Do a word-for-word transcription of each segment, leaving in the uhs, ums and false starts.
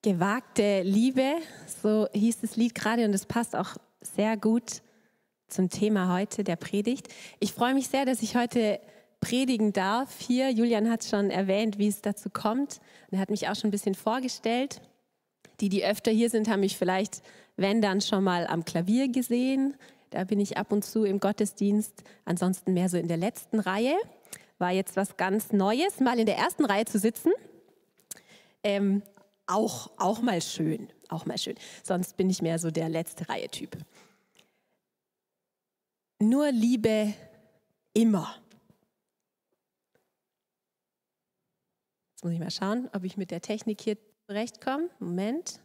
Gewagte Liebe, so hieß das Lied gerade und es passt auch sehr gut zum Thema heute, der Predigt. Ich freue mich sehr, dass ich heute predigen darf hier. Julian hat schon erwähnt, wie es dazu kommt. Und er hat mich auch schon ein bisschen vorgestellt. Die, die öfter hier sind, haben mich vielleicht, wenn dann, schon mal am Klavier gesehen. Da bin ich ab und zu im Gottesdienst, ansonsten mehr so in der letzten Reihe. War jetzt was ganz Neues, mal in der ersten Reihe zu sitzen. Ähm, auch, auch mal schön, auch mal schön. Sonst bin ich mehr so der letzte Reihe-Typ. Nur Liebe immer. Jetzt muss ich mal schauen, ob ich mit der Technik hier zurechtkomme. Moment.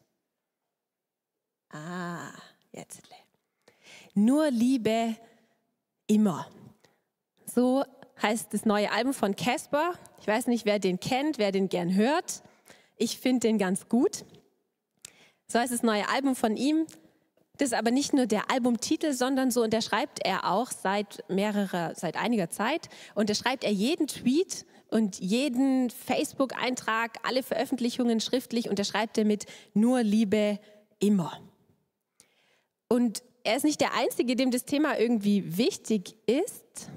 Ah, jetzt. Nur Liebe immer. So heißt das neue Album von Casper. Ich weiß nicht, wer den kennt, wer den gern hört. Ich finde den ganz gut. So heißt das neue Album von ihm. Das ist aber nicht nur der Albumtitel, sondern so unterschreibt er auch seit mehrerer, seit einiger Zeit. Unterschreibt er jeden Tweet und jeden Facebook-Eintrag, alle Veröffentlichungen schriftlich, unterschreibt er mit nur Liebe immer. Und er ist nicht der Einzige, dem das Thema irgendwie wichtig ist.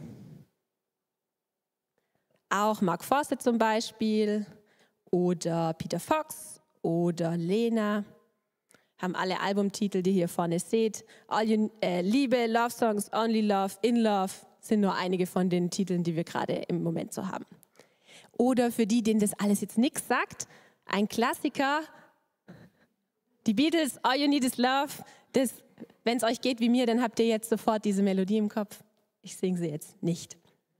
Auch Mark Forster zum Beispiel oder Peter Fox oder Lena haben alle Albumtitel, die ihr hier vorne seht. All you, äh, Liebe, Love Songs, Only Love, In Love sind nur einige von den Titeln, die wir gerade im Moment so haben. Oder für die, denen das alles jetzt nichts sagt, ein Klassiker, die Beatles, All You Need Is Love. Wenn es euch geht wie mir, dann habt ihr jetzt sofort diese Melodie im Kopf. Ich singe sie jetzt nicht.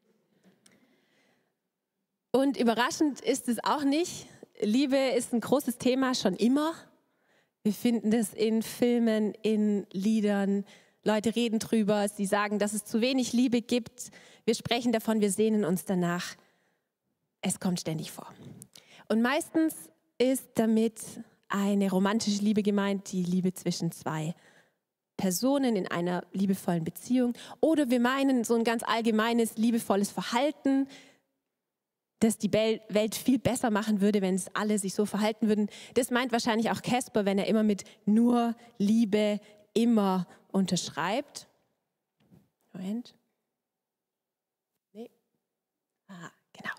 Und überraschend ist es auch nicht. Liebe ist ein großes Thema schon immer. Wir finden das in Filmen, in Liedern. Leute reden drüber, sie sagen, dass es zu wenig Liebe gibt. Wir sprechen davon, wir sehnen uns danach. Es kommt ständig vor. Und meistens ist damit eine romantische Liebe gemeint, die Liebe zwischen zwei Personen in einer liebevollen Beziehung. Oder wir meinen so ein ganz allgemeines, liebevolles Verhalten, das die Welt viel besser machen würde, wenn es alle sich so verhalten würden. Das meint wahrscheinlich auch Casper, wenn er immer mit nur Liebe immer unterschreibt. Moment. Nee. Ah, genau.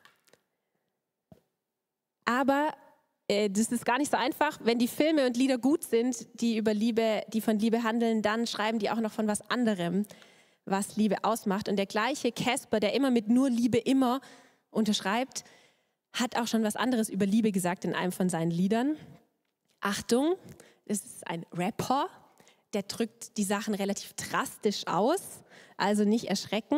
Aber äh, das ist gar nicht so einfach. Wenn die Filme und Lieder gut sind, die über Liebe, die von Liebe handeln, dann schreiben die auch noch von was anderem, was Liebe ausmacht. Und der gleiche Casper, der immer mit nur Liebe immer unterschreibt, hat auch schon was anderes über Liebe gesagt in einem von seinen Liedern. Achtung, es ist ein Rapper, der drückt die Sachen relativ drastisch aus, also nicht erschrecken.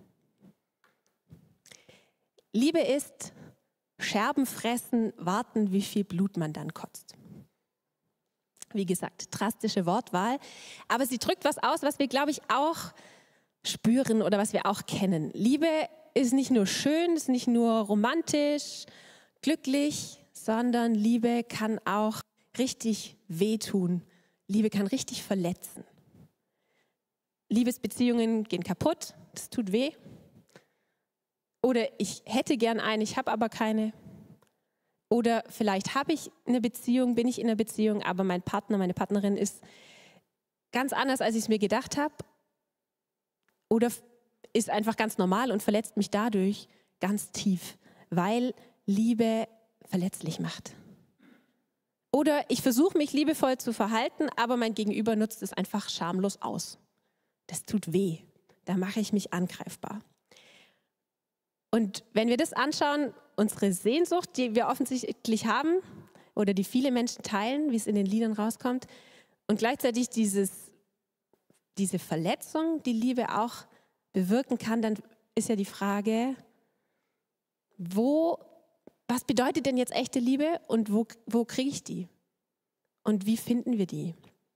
Liebe ist Scherben fressen, warten, wie viel Blut man dann kotzt. Wie gesagt, drastische Wortwahl, aber sie drückt was aus, was wir, glaube ich, auch spüren oder was wir auch kennen. Liebe ist nicht nur schön, ist nicht nur romantisch, glücklich, sondern Liebe kann auch richtig wehtun. Liebe kann richtig verletzen. Liebesbeziehungen gehen kaputt, das tut weh. Oder ich hätte gern eine, ich habe aber keine. Oder vielleicht habe ich eine Beziehung, bin ich in einer Beziehung, aber mein Partner, meine Partnerin ist ganz anders, als ich es mir gedacht habe. Oder ist einfach ganz normal und verletzt mich dadurch ganz tief, weil Liebe verletzlich macht. Oder ich versuche mich liebevoll zu verhalten, aber mein Gegenüber nutzt es einfach schamlos aus. Das tut weh, da mache ich mich angreifbar. Und wenn wir das anschauen, unsere Sehnsucht, die wir offensichtlich haben oder die viele Menschen teilen, wie es in den Liedern rauskommt, und gleichzeitig dieses, diese Verletzung, die Liebe auch bewirken kann, dann ist ja die Frage, wo, was bedeutet denn jetzt echte Liebe und wo, wo kriege ich die? Und wie finden wir die?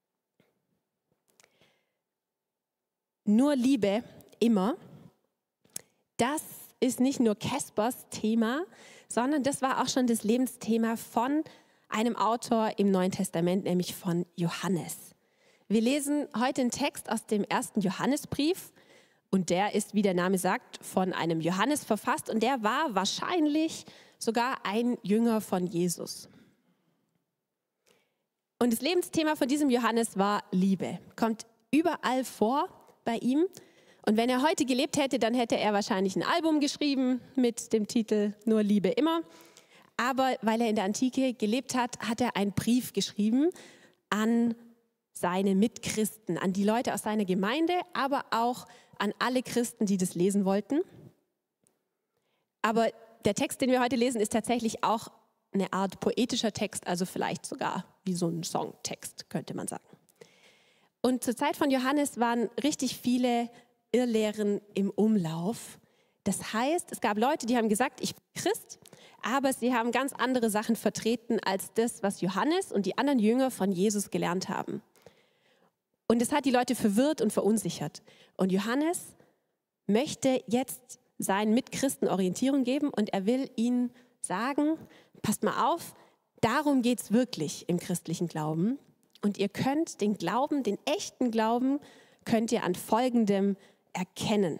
Nur Liebe, immer, das ist nicht nur Caspers Thema, sondern das war auch schon das Lebensthema von einem Autor im Neuen Testament, nämlich von Johannes. Wir lesen heute einen Text aus dem ersten Johannesbrief. Und der ist, wie der Name sagt, von einem Johannes verfasst und der war wahrscheinlich sogar ein Jünger von Jesus. Und das Lebensthema von diesem Johannes war Liebe. Kommt überall vor bei ihm. Und wenn er heute gelebt hätte, dann hätte er wahrscheinlich ein Album geschrieben mit dem Titel Nur Liebe immer. Aber weil er in der Antike gelebt hat, hat er einen Brief geschrieben an seine Mitchristen, an die Leute aus seiner Gemeinde, aber auch an alle Christen, die das lesen wollten. Aber der Text, den wir heute lesen, ist tatsächlich auch eine Art poetischer Text, also vielleicht sogar wie so ein Songtext, könnte man sagen. Und zur Zeit von Johannes waren richtig viele Irrlehren im Umlauf. Das heißt, es gab Leute, die haben gesagt, ich bin Christ, aber sie haben ganz andere Sachen vertreten als das, was Johannes und die anderen Jünger von Jesus gelernt haben. Und es hat die Leute verwirrt und verunsichert. Und Johannes möchte jetzt seinen Mitchristen Orientierung geben und er will ihnen sagen, passt mal auf, darum geht es wirklich im christlichen Glauben. Und ihr könnt den Glauben, den echten Glauben, könnt ihr an Folgendem erkennen.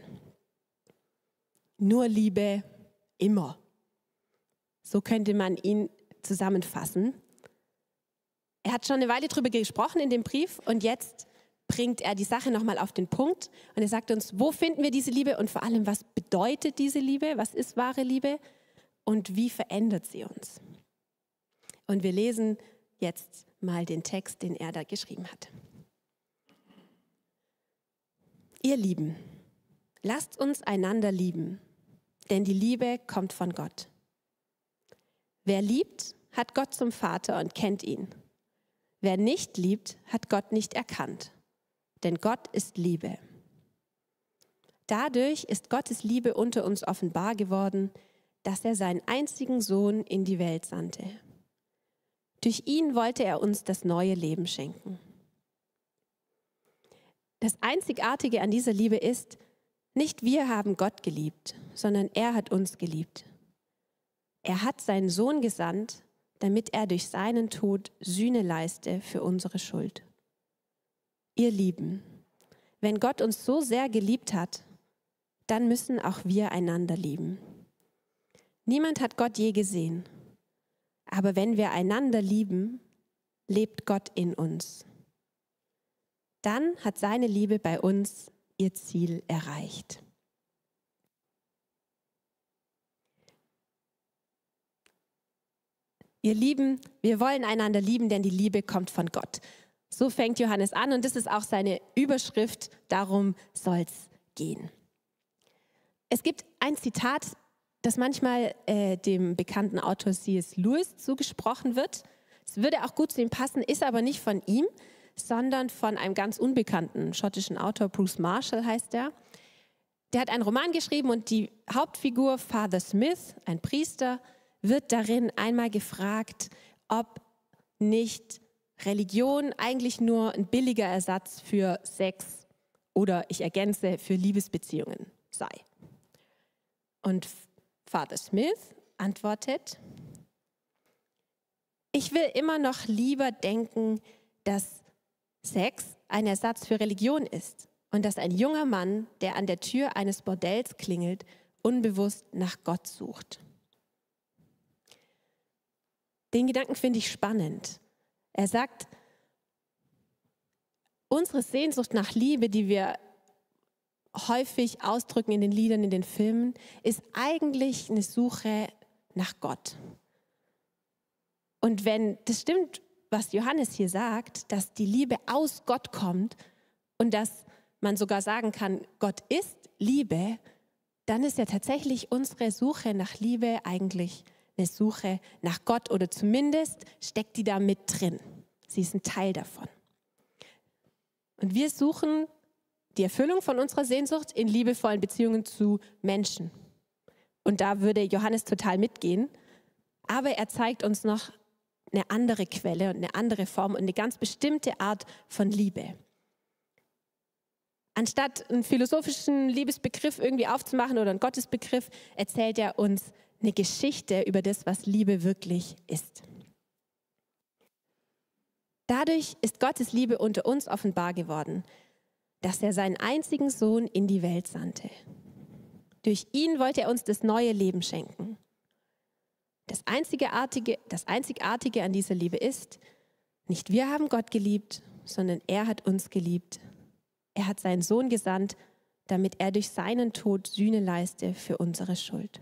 Nur Liebe immer. So könnte man ihn zusammenfassen. Er hat schon eine Weile darüber gesprochen in dem Brief und jetzt bringt er die Sache nochmal auf den Punkt. Und er sagt uns, wo finden wir diese Liebe und vor allem, was bedeutet diese Liebe? Was ist wahre Liebe? Und wie verändert sie uns? Und wir lesen jetzt mal den Text, den er da geschrieben hat. Ihr Lieben, lasst uns einander lieben, denn die Liebe kommt von Gott. Wer liebt, hat Gott zum Vater und kennt ihn. Wer nicht liebt, hat Gott nicht erkannt, denn Gott ist Liebe. Dadurch ist Gottes Liebe unter uns offenbar geworden, dass er seinen einzigen Sohn in die Welt sandte. Durch ihn wollte er uns das neue Leben schenken. Das Einzigartige an dieser Liebe ist, nicht wir haben Gott geliebt, sondern er hat uns geliebt. Er hat seinen Sohn gesandt, damit er durch seinen Tod Sühne leiste für unsere Schuld. Ihr Lieben, wenn Gott uns so sehr geliebt hat, dann müssen auch wir einander lieben. Niemand hat Gott je gesehen, aber wenn wir einander lieben, lebt Gott in uns. Dann hat seine Liebe bei uns ihr Ziel erreicht. Ihr Lieben, wir wollen einander lieben, denn die Liebe kommt von Gott. So fängt Johannes an und das ist auch seine Überschrift, darum soll es gehen. Es gibt ein Zitat, das manchmal äh, dem bekannten Autor C S Lewis zugesprochen wird. Es würde auch gut zu ihm passen, ist aber nicht von ihm, sondern von einem ganz unbekannten schottischen Autor, Bruce Marshall heißt er. Der hat einen Roman geschrieben und die Hauptfigur Father Smith, ein Priester, wird darin einmal gefragt, ob nicht Religion eigentlich nur ein billiger Ersatz für Sex oder, ich ergänze, für Liebesbeziehungen sei. Und Father Smith antwortet, ich will immer noch lieber denken, dass Sex ein Ersatz für Religion ist und dass ein junger Mann, der an der Tür eines Bordells klingelt, unbewusst nach Gott sucht. Den Gedanken finde ich spannend. Er sagt, unsere Sehnsucht nach Liebe, die wir häufig ausdrücken in den Liedern, in den Filmen, ist eigentlich eine Suche nach Gott. Und wenn das stimmt, was Johannes hier sagt, dass die Liebe aus Gott kommt und dass man sogar sagen kann, Gott ist Liebe, dann ist ja tatsächlich unsere Suche nach Liebe eigentlich eine Suche nach Gott oder zumindest steckt die da mit drin. Sie ist ein Teil davon. Und wir suchen die Erfüllung von unserer Sehnsucht in liebevollen Beziehungen zu Menschen. Und da würde Johannes total mitgehen. Aber er zeigt uns noch eine andere Quelle und eine andere Form und eine ganz bestimmte Art von Liebe. Anstatt einen philosophischen Liebesbegriff irgendwie aufzumachen oder einen Gottesbegriff, erzählt er uns eine Geschichte über das, was Liebe wirklich ist. Dadurch ist Gottes Liebe unter uns offenbar geworden, dass er seinen einzigen Sohn in die Welt sandte. Durch ihn wollte er uns das neue Leben schenken. Das Einzigartige, das Einzigartige an dieser Liebe ist, Nicht wir haben Gott geliebt, sondern er hat uns geliebt. Er hat seinen Sohn gesandt, damit er durch seinen Tod Sühne leiste für unsere Schuld.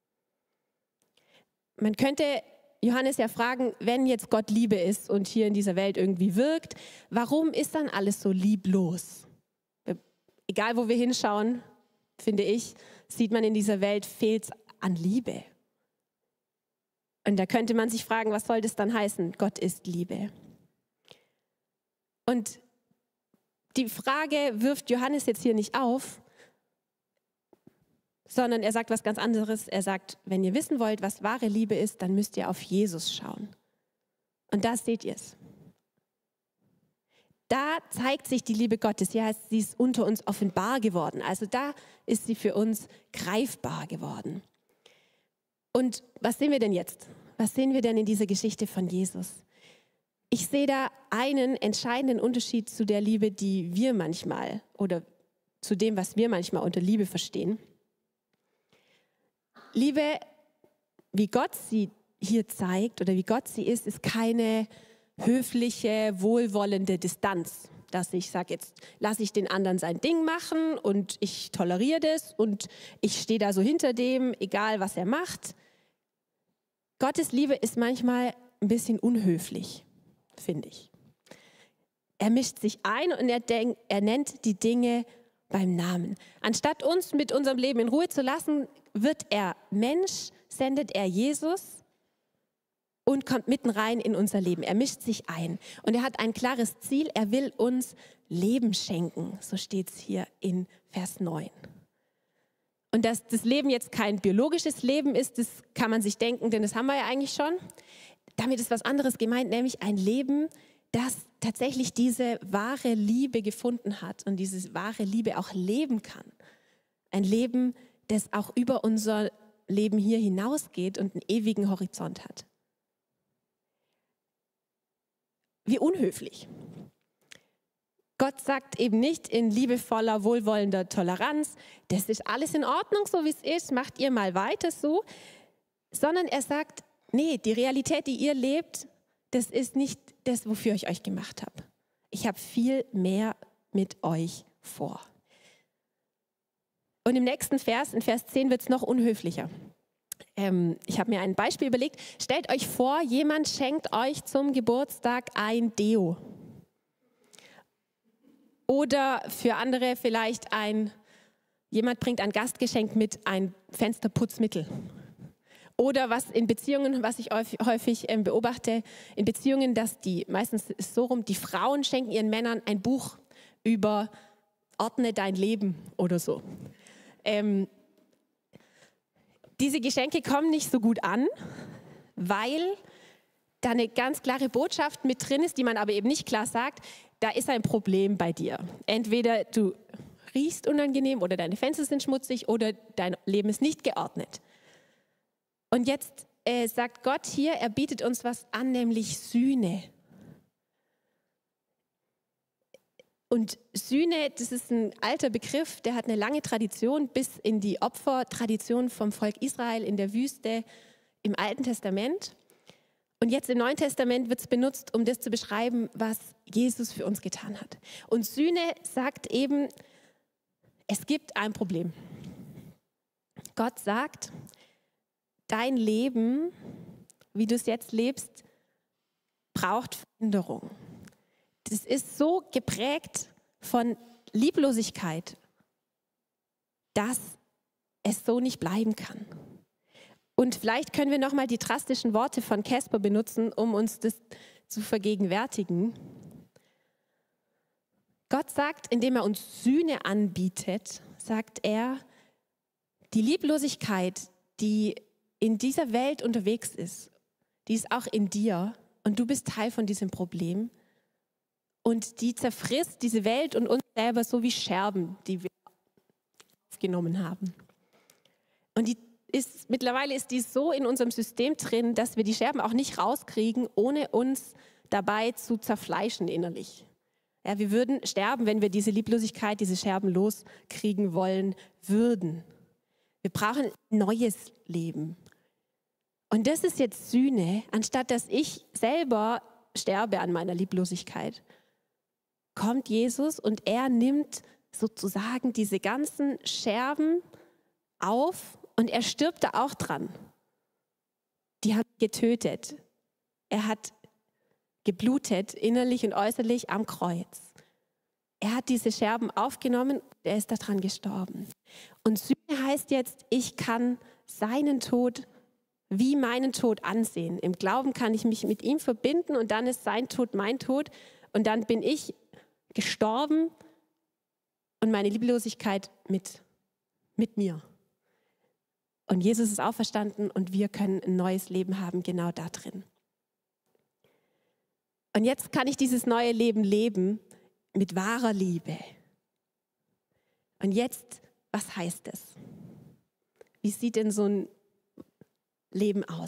Man könnte Johannes ja fragen, wenn jetzt Gott Liebe ist und hier in dieser Welt irgendwie wirkt, warum ist dann alles so lieblos? Egal, wo wir hinschauen, finde ich, sieht man in dieser Welt, fehlt es an Liebe. Und da könnte man sich fragen, was soll das dann heißen? Gott ist Liebe. Und die Frage wirft Johannes jetzt hier nicht auf, sondern er sagt was ganz anderes. Er sagt, wenn ihr wissen wollt, was wahre Liebe ist, dann müsst ihr auf Jesus schauen. Und da seht ihr es. Da zeigt sich die Liebe Gottes. Hier heißt, sie ist unter uns offenbar geworden. Also da ist sie für uns greifbar geworden. Und was sehen wir denn jetzt? Was sehen wir denn in dieser Geschichte von Jesus? Ich sehe da einen entscheidenden Unterschied zu der Liebe, die wir manchmal oder zu dem, was wir manchmal unter Liebe verstehen. Liebe, wie Gott sie hier zeigt oder wie Gott sie ist, ist keine höfliche, wohlwollende Distanz, dass ich sage, jetzt lasse ich den anderen sein Ding machen und ich toleriere das und ich stehe da so hinter dem, egal was er macht. Gottes Liebe ist manchmal ein bisschen unhöflich, finde ich. Er mischt sich ein und er, denk, er nennt die Dinge beim Namen. Anstatt uns mit unserem Leben in Ruhe zu lassen, wird er Mensch, sendet er Jesus und kommt mitten rein in unser Leben. Er mischt sich ein und er hat ein klares Ziel. Er will uns Leben schenken. So steht es hier in Vers neun. Und dass das Leben jetzt kein biologisches Leben ist, das kann man sich denken, denn das haben wir ja eigentlich schon. Damit ist was anderes gemeint, nämlich ein Leben, das tatsächlich diese wahre Liebe gefunden hat und diese wahre Liebe auch leben kann. Ein Leben, das auch über unser Leben hier hinausgeht und einen ewigen Horizont hat. Wie unhöflich. Gott sagt eben nicht in liebevoller, wohlwollender Toleranz, das ist alles in Ordnung, so wie es ist, macht ihr mal weiter so, sondern er sagt, nee, die Realität, die ihr lebt, das ist nicht das, wofür ich euch gemacht habe. Ich habe viel mehr mit euch vor. Und im nächsten Vers, in Vers zehn, wird es noch unhöflicher. Ähm, ich habe mir ein Beispiel überlegt. Stellt euch vor, jemand schenkt euch zum Geburtstag ein Deo. Oder für andere vielleicht ein, jemand bringt ein Gastgeschenk mit, ein Fensterputzmittel. Oder was in Beziehungen, was ich häufig ähm, beobachte, in Beziehungen, dass die, meistens ist es so rum, die Frauen schenken ihren Männern ein Buch über Ordne dein Leben oder so. Ähm, diese Geschenke kommen nicht so gut an, weil da eine ganz klare Botschaft mit drin ist, die man aber eben nicht klar sagt, da ist ein Problem bei dir. Entweder du riechst unangenehm oder deine Fenster sind schmutzig oder dein Leben ist nicht geordnet. Und jetzt äh, sagt Gott hier, er bietet uns was an, nämlich Sühne. Und Sühne, das ist ein alter Begriff, der hat eine lange Tradition bis in die Opfertradition vom Volk Israel in der Wüste im Alten Testament. Und jetzt im Neuen Testament wird es benutzt, um das zu beschreiben, was Jesus für uns getan hat. Und Sühne sagt eben, es gibt ein Problem. Gott sagt, dein Leben, wie du es jetzt lebst, braucht Veränderung. Das ist so geprägt von Lieblosigkeit, dass es so nicht bleiben kann. Und vielleicht können wir nochmal die drastischen Worte von Casper benutzen, um uns das zu vergegenwärtigen. Gott sagt, indem er uns Sühne anbietet, sagt er, die Lieblosigkeit, die in dieser Welt unterwegs ist, die ist auch in dir und du bist Teil von diesem Problem und die zerfrisst diese Welt und uns selber so wie Scherben, die wir aufgenommen haben. Und die ist, mittlerweile ist die so in unserem System drin, dass wir die Scherben auch nicht rauskriegen, ohne uns dabei zu zerfleischen innerlich. Ja, wir würden sterben, wenn wir diese Lieblosigkeit, diese Scherben loskriegen wollen würden. Wir brauchen ein neues Leben. Und das ist jetzt Sühne, anstatt dass ich selber sterbe an meiner Lieblosigkeit, kommt Jesus und er nimmt sozusagen diese ganzen Scherben auf und er stirbt da auch dran. Die haben ihn getötet. Er hat geblutet, innerlich und äußerlich am Kreuz. Er hat diese Scherben aufgenommen und er ist daran gestorben. Und Sühne heißt jetzt, ich kann seinen Tod wie meinen Tod ansehen. Im Glauben kann ich mich mit ihm verbinden und dann ist sein Tod mein Tod und dann bin ich gestorben und meine Lieblosigkeit mit, mit mir. Und Jesus ist auferstanden und wir können ein neues Leben haben, genau da drin. Und jetzt kann ich dieses neue Leben leben mit wahrer Liebe. Und jetzt, was heißt es? Wie sieht denn so ein Leben aus?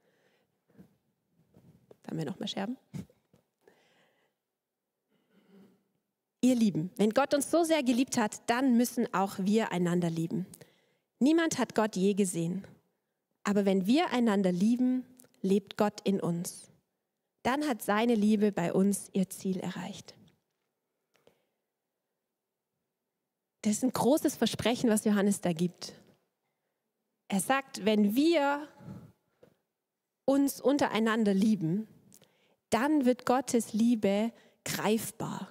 Haben wir noch mal Scherben? Ihr Lieben, wenn Gott uns so sehr geliebt hat, dann müssen auch wir einander lieben. Niemand hat Gott je gesehen. Aber wenn wir einander lieben, lebt Gott in uns. Dann hat seine Liebe bei uns ihr Ziel erreicht. Das ist ein großes Versprechen, was Johannes da gibt. Er sagt, wenn wir uns untereinander lieben, dann wird Gottes Liebe greifbar.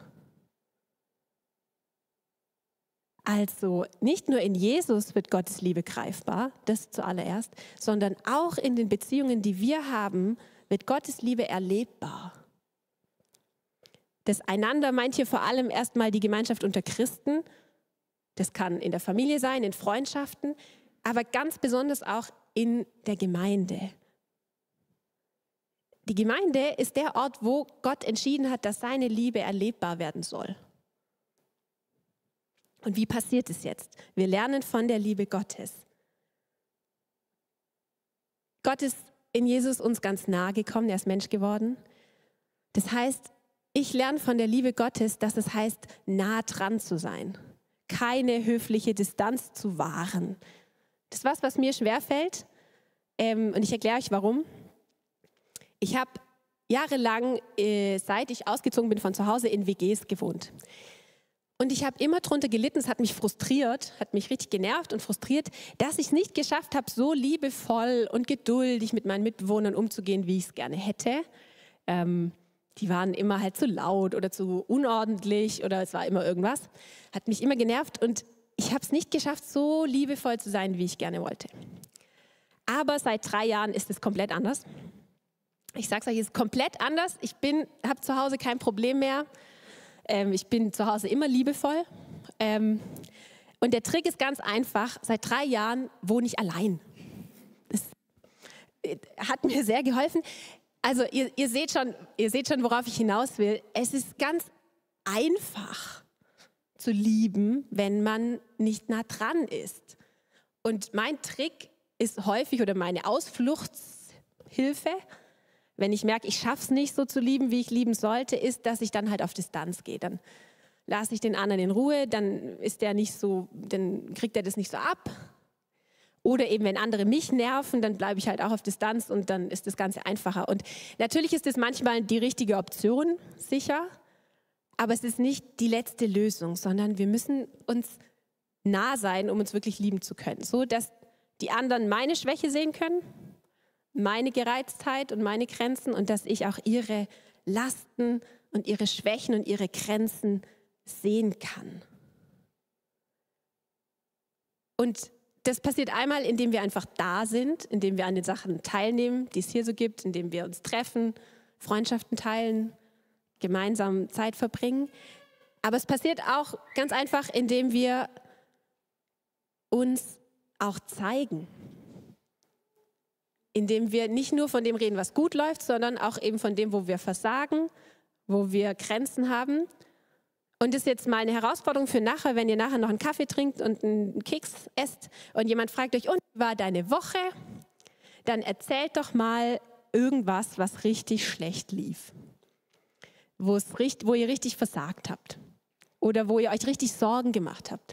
Also nicht nur in Jesus wird Gottes Liebe greifbar, das zuallererst, sondern auch in den Beziehungen, die wir haben, wird Gottes Liebe erlebbar. Das Einander meint hier vor allem erstmal die Gemeinschaft unter Christen. Das kann in der Familie sein, in Freundschaften, aber ganz besonders auch in der Gemeinde. Die Gemeinde ist der Ort, wo Gott entschieden hat, dass seine Liebe erlebbar werden soll. Und wie passiert es jetzt? Wir lernen von der Liebe Gottes. Gott ist in Jesus uns ganz nahe gekommen, er ist Mensch geworden. Das heißt, ich lerne von der Liebe Gottes, dass es heißt, nah dran zu sein. Keine höfliche Distanz zu wahren. Das ist was, was mir schwerfällt. Ähm, und ich erkläre euch, warum. Ich habe jahrelang, äh, seit ich ausgezogen bin von zu Hause, in W Gs gewohnt. Und ich habe immer darunter gelitten, es hat mich frustriert, hat mich richtig genervt und frustriert, dass ich es nicht geschafft habe, so liebevoll und geduldig mit meinen Mitbewohnern umzugehen, wie ich es gerne hätte. Ähm, die waren immer halt zu laut oder zu unordentlich oder es war immer irgendwas. Hat mich immer genervt und ich habe es nicht geschafft, so liebevoll zu sein, wie ich gerne wollte. Aber seit drei Jahren ist es komplett anders. Ich sage es euch, es ist komplett anders. Ich habe zu Hause kein Problem mehr. Ähm, ich bin zu Hause immer liebevoll. Ähm, und der Trick ist ganz einfach. Seit drei Jahren wohne ich allein. Das hat mir sehr geholfen. Also ihr, ihr, seht schon, ihr seht schon, worauf ich hinaus will. Es ist ganz einfach zu lieben, wenn man nicht nah dran ist. Und mein Trick ist häufig, oder meine Ausfluchtshilfe, wenn ich merke, ich schaffe es nicht so zu lieben, wie ich lieben sollte, ist, dass ich dann halt auf Distanz gehe. Dann lasse ich den anderen in Ruhe, dann ist der nicht so, dann kriegt er das nicht so ab. Oder eben, wenn andere mich nerven, dann bleibe ich halt auch auf Distanz und dann ist das Ganze einfacher. Und natürlich ist das manchmal die richtige Option, sicher, aber es ist nicht die letzte Lösung, sondern wir müssen uns nah sein, um uns wirklich lieben zu können. So, dass die anderen meine Schwäche sehen können, meine Gereiztheit und meine Grenzen und dass ich auch ihre Lasten und ihre Schwächen und ihre Grenzen sehen kann. Und das passiert einmal, indem wir einfach da sind, indem wir an den Sachen teilnehmen, die es hier so gibt, indem wir uns treffen, Freundschaften teilen, gemeinsam Zeit verbringen. Aber es passiert auch ganz einfach, indem wir uns auch zeigen. Indem wir nicht nur von dem reden, was gut läuft, sondern auch eben von dem, wo wir versagen, wo wir Grenzen haben. Und das ist jetzt mal eine Herausforderung für nachher, wenn ihr nachher noch einen Kaffee trinkt und einen Keks esst und jemand fragt euch, und wie war deine Woche? Dann erzählt doch mal irgendwas, was richtig schlecht lief. Wo, es, wo ihr richtig versagt habt. Oder wo ihr euch richtig Sorgen gemacht habt.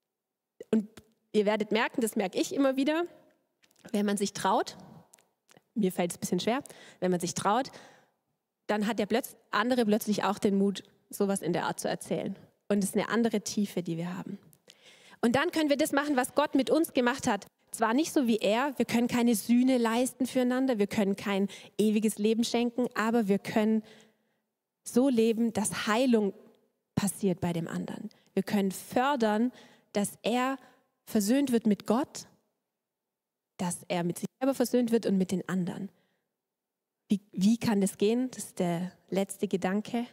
Und ihr werdet merken, das merke ich immer wieder, wenn man sich traut, mir fällt es ein bisschen schwer, wenn man sich traut, dann hat der plötz- andere plötzlich auch den Mut, sowas in der Art zu erzählen. Und es ist eine andere Tiefe, die wir haben. Und dann können wir das machen, was Gott mit uns gemacht hat. Zwar nicht so wie er, wir können keine Sühne leisten füreinander, wir können kein ewiges Leben schenken, aber wir können so leben, dass Heilung passiert bei dem anderen. Wir können fördern, dass er versöhnt wird mit Gott, dass er mit sich selber versöhnt wird und mit den anderen. Wie, wie kann das gehen? Das ist der letzte Gedanke.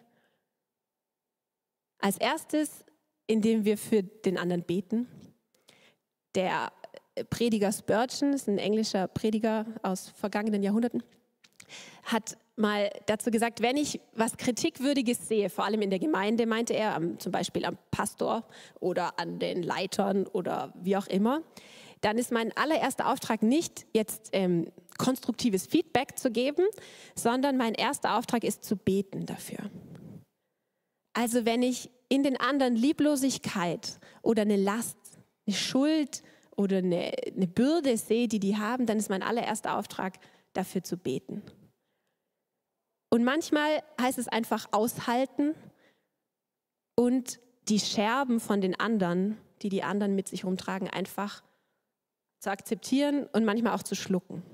Als erstes, indem wir für den anderen beten. Der Prediger Spurgeon, ist ein englischer Prediger aus vergangenen Jahrhunderten, hat mal dazu gesagt, wenn ich was Kritikwürdiges sehe, vor allem in der Gemeinde, meinte er, am, zum Beispiel am Pastor oder an den Leitern oder wie auch immer, dann ist mein allererster Auftrag nicht, jetzt ähm, konstruktives Feedback zu geben, sondern mein erster Auftrag ist, zu beten dafür. Also wenn ich in den anderen Lieblosigkeit oder eine Last, eine Schuld oder eine, eine Bürde sehe, die die haben, dann ist mein allererster Auftrag, dafür zu beten. Und manchmal heißt es einfach aushalten und die Scherben von den anderen, die die anderen mit sich rumtragen, einfach zu akzeptieren und manchmal auch zu schlucken.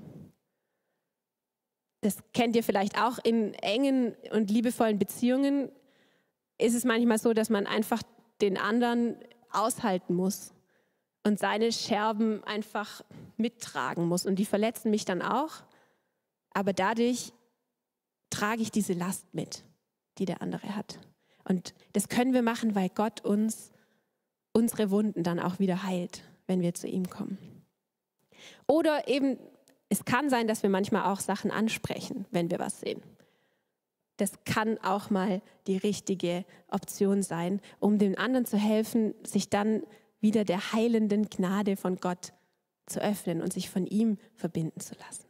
Das kennt ihr vielleicht auch in engen und liebevollen Beziehungen. Ist es manchmal so, dass man einfach den anderen aushalten muss und seine Scherben einfach mittragen muss. Und die verletzen mich dann auch, aber dadurch trage ich diese Last mit, die der andere hat. Und das können wir machen, weil Gott uns unsere Wunden dann auch wieder heilt, wenn wir zu ihm kommen. Oder eben, es kann sein, dass wir manchmal auch Sachen ansprechen, wenn wir was sehen. Das kann auch mal die richtige Option sein, um dem anderen zu helfen, sich dann wieder der heilenden Gnade von Gott zu öffnen und sich von ihm verbinden zu lassen.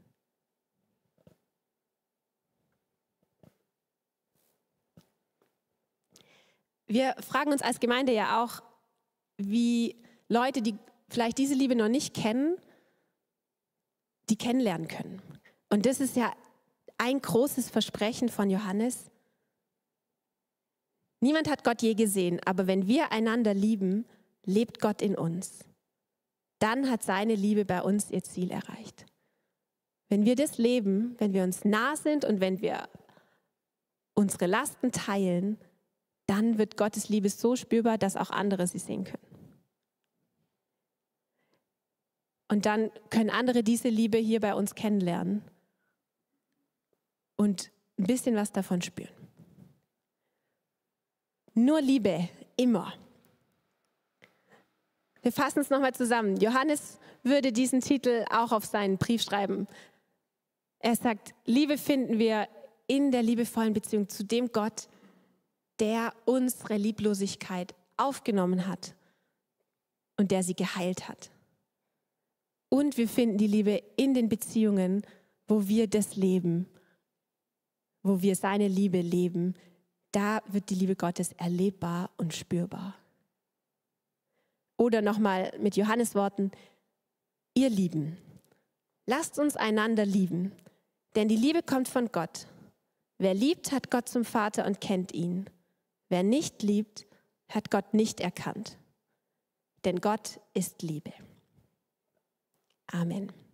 Wir fragen uns als Gemeinde ja auch, wie Leute, die vielleicht diese Liebe noch nicht kennen, die kennenlernen können. Und das ist ja ein großes Versprechen von Johannes. Niemand hat Gott je gesehen, aber wenn wir einander lieben, lebt Gott in uns. Dann hat seine Liebe bei uns ihr Ziel erreicht. Wenn wir das leben, wenn wir uns nah sind und wenn wir unsere Lasten teilen, dann wird Gottes Liebe so spürbar, dass auch andere sie sehen können. Und dann können andere diese Liebe hier bei uns kennenlernen und ein bisschen was davon spüren. Nur Liebe, immer. Wir fassen es nochmal zusammen. Johannes würde diesen Titel auch auf seinen Brief schreiben. Er sagt, Liebe finden wir in der liebevollen Beziehung zu dem Gott, der unsere Lieblosigkeit aufgenommen hat und der sie geheilt hat. Und wir finden die Liebe in den Beziehungen, wo wir das leben, wo wir seine Liebe leben. Da wird die Liebe Gottes erlebbar und spürbar. Oder nochmal mit Johannes Worten, ihr Lieben, lasst uns einander lieben, denn die Liebe kommt von Gott. Wer liebt, hat Gott zum Vater und kennt ihn. Wer nicht liebt, hat Gott nicht erkannt. Denn Gott ist Liebe. Amen.